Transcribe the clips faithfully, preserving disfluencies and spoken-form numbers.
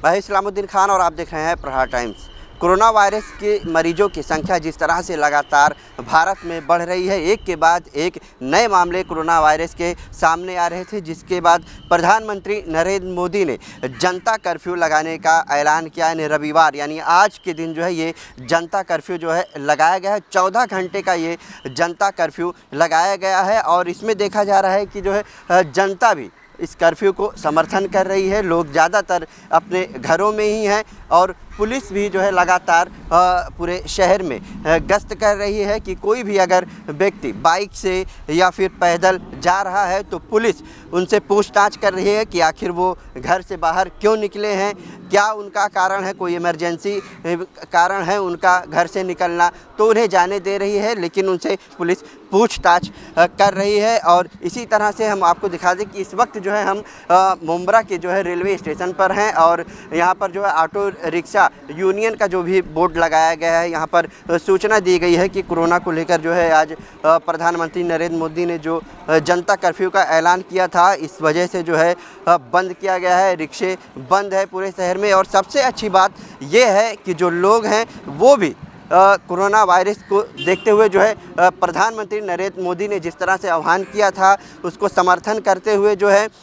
मैं इस्लामुद्दीन खान और आप देख रहे हैं प्रहार टाइम्स। कोरोना वायरस के मरीजों की संख्या जिस तरह से लगातार भारत में बढ़ रही है, एक के बाद एक नए मामले कोरोना वायरस के सामने आ रहे थे, जिसके बाद प्रधानमंत्री नरेंद्र मोदी ने जनता कर्फ्यू लगाने का ऐलान किया है। रविवार यानी आज के दिन जो है ये जनता कर्फ्यू जो है लगाया गया है। चौदह घंटे का ये जनता कर्फ्यू लगाया गया है और इसमें देखा जा रहा है कि जो है जनता भी इस कर्फ्यू को समर्थन कर रही है। लोग ज़्यादातर अपने घरों में ही हैं और पुलिस भी जो है लगातार पूरे शहर में गश्त कर रही है कि कोई भी अगर व्यक्ति बाइक से या फिर पैदल जा रहा है तो पुलिस उनसे पूछताछ कर रही है कि आखिर वो घर से बाहर क्यों निकले हैं, क्या उनका कारण है, कोई इमरजेंसी कारण है उनका घर से निकलना, तो उन्हें जाने दे रही है, लेकिन उनसे पुलिस पूछताछ कर रही है। और इसी तरह से हम आपको दिखा दें कि इस वक्त जो है हम मुंब्रा के जो है रेलवे स्टेशन पर हैं और यहाँ पर जो है ऑटो रिक्शा यूनियन का जो भी बोर्ड लगाया गया है, यहाँ पर सूचना दी गई है कि कोरोना को लेकर जो है आज प्रधानमंत्री नरेंद्र मोदी ने जो जनता कर्फ्यू का ऐलान किया था, इस वजह से जो है बंद किया गया है, रिक्शे बंद है पूरे शहर में। और सबसे अच्छी बात ये है कि जो लोग हैं वो भी कोरोना वायरस को देखते हुए जो है प्रधानमंत्री नरेंद्र मोदी ने जिस तरह से आह्वान किया था उसको समर्थन करते हुए जो है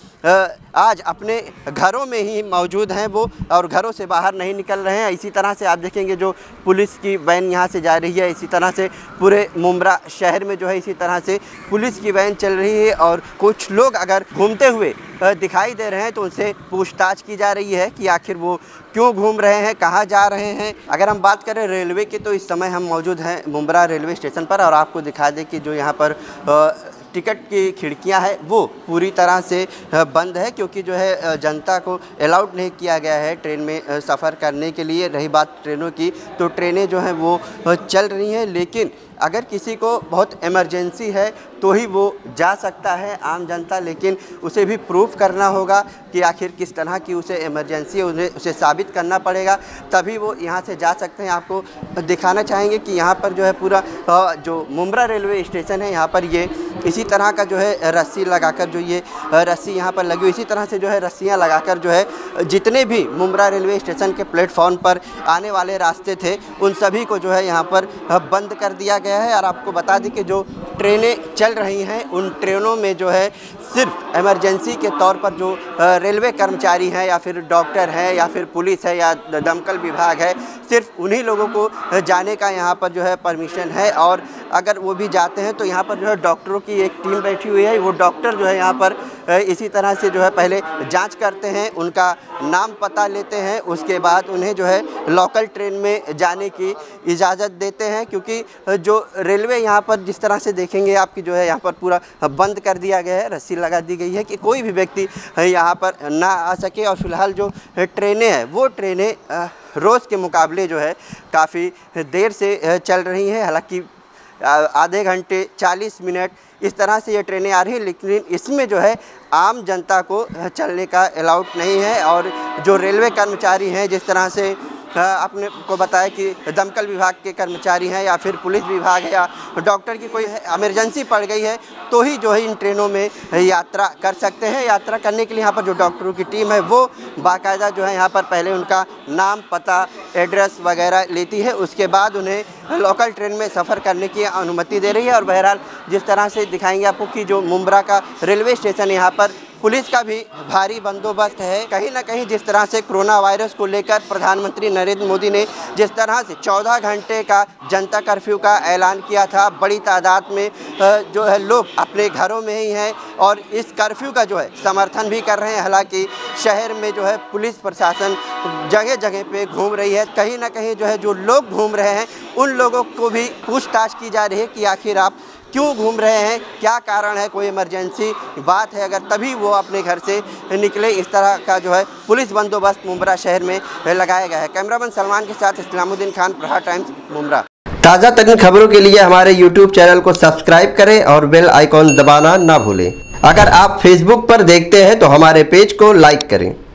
आज अपने घरों में ही मौजूद हैं वो, और घरों से बाहर नहीं निकल रहे हैं। इसी तरह से आप देखेंगे जो पुलिस की वैन यहाँ से जा रही है, इसी तरह से पूरे मुंब्रा शहर में जो है इसी तरह से पुलिस की वैन चल रही है। और कुछ लोग अगर घूमते हुए दिखाई दे रहे हैं तो उनसे पूछताछ की जा रही है कि आखिर वो क्यों घूम रहे हैं, कहाँ जा रहे हैं। अगर हम बात करें रेलवे की तो इस समय हम मौजूद हैं मुंब्रा रेलवे स्टेशन पर और आपको दिखा दें कि जो यहाँ पर टिकट की खिड़कियां हैं वो पूरी तरह से बंद है, क्योंकि जो है जनता को अलाउड नहीं किया गया है ट्रेन में सफ़र करने के लिए। रही बात ट्रेनों की तो ट्रेनें जो हैं वो चल रही हैं, लेकिन अगर किसी को बहुत इमरजेंसी है तो ही वो जा सकता है आम जनता, लेकिन उसे भी प्रूफ करना होगा कि आखिर किस तरह की उसे इमरजेंसी है, उन्हें उसे साबित करना पड़ेगा, तभी वो यहाँ से जा सकते हैं। आपको दिखाना चाहेंगे कि यहाँ पर जो है पूरा जो मुंब्रा रेलवे स्टेशन है यहाँ पर ये इसी तरह का जो है रस्सी लगाकर जो ये रस्सी यहाँ पर लगी हुई, इसी तरह से जो है रस्सियाँ लगाकर जो है जितने भी मुंब्रा रेलवे स्टेशन के प्लेटफॉर्म पर आने वाले रास्ते थे उन सभी को जो है यहाँ पर बंद कर दिया गया है। और आपको बता दें कि जो ट्रेनें चल रही हैं उन ट्रेनों में जो है सिर्फ इमरजेंसी के तौर पर जो रेलवे कर्मचारी हैं या फिर डॉक्टर हैं या फिर पुलिस है या दमकल विभाग है, सिर्फ उन्हीं लोगों को जाने का यहाँ पर जो है परमिशन है। और अगर वो भी जाते हैं तो यहाँ पर जो है डॉक्टरों की एक टीम बैठी हुई है, वो डॉक्टर जो है यहाँ पर इसी तरह से जो है पहले जांच करते हैं, उनका नाम पता लेते हैं, उसके बाद उन्हें जो है लोकल ट्रेन में जाने की इजाज़त देते हैं। क्योंकि जो रेलवे यहाँ पर जिस तरह से देखेंगे आपकी जो है यहाँ पर पूरा बंद कर दिया गया है, रस्सी लगा दी गई है कि कोई भी व्यक्ति यहाँ पर ना आ सके। और फिलहाल जो ट्रेनें हैं वो ट्रेनें रोज़ के मुकाबले जो है काफ़ी देर से चल रही हैं। हालांकि आधे घंटे चालीस मिनट इस तरह से ये ट्रेनें आ रही हैं, लेकिन इसमें जो है आम जनता को चलने का अलाउड नहीं है। और जो रेलवे कर्मचारी हैं, जिस तरह से आपने को बताया कि दमकल विभाग के कर्मचारी हैं या फिर पुलिस विभाग है या डॉक्टर की कोई इमरजेंसी पड़ गई है तो ही जो है इन ट्रेनों में यात्रा कर सकते हैं। यात्रा करने के लिए यहाँ पर जो डॉक्टरों की टीम है वो बाकायदा जो है यहाँ पर पहले उनका नाम, पता, एड्रेस वगैरह लेती है, उसके बाद उन्हें लोकल ट्रेन में सफ़र करने की अनुमति दे रही है। और बहरहाल जिस तरह से दिखाएंगे आपको कि जो मुंब्रा का रेलवे स्टेशन यहाँ पर पुलिस का भी भारी बंदोबस्त है। कहीं ना कहीं जिस तरह से कोरोना वायरस को लेकर प्रधानमंत्री नरेंद्र मोदी ने जिस तरह से चौदह घंटे का जनता कर्फ्यू का ऐलान किया था, बड़ी तादाद में जो है लोग अपने घरों में ही हैं और इस कर्फ्यू का जो है समर्थन भी कर रहे हैं। हालांकि शहर में जो है पुलिस प्रशासन जगह जगह पे घूम रही है। कहीं ना कहीं जो है जो लोग घूम रहे हैं उन लोगों को भी पूछताछ की जा रही है कि आखिर आप क्यों घूम रहे हैं, क्या कारण है, कोई इमरजेंसी बात है अगर तभी वो अपने घर से निकले। इस तरह का जो है पुलिस बंदोबस्त मुंब्रा शहर में लगाया गया है। कैमरामैन सलमान के साथ इस्लामुद्दीन खान, प्रहार टाइम्स, मुंब्रा। ताज़ा तरीन खबरों के लिए हमारे यूट्यूब चैनल को सब्सक्राइब करें और बेल आइकॉन दबाना ना भूलें। अगर आप फेसबुक पर देखते हैं तो हमारे पेज को लाइक करें।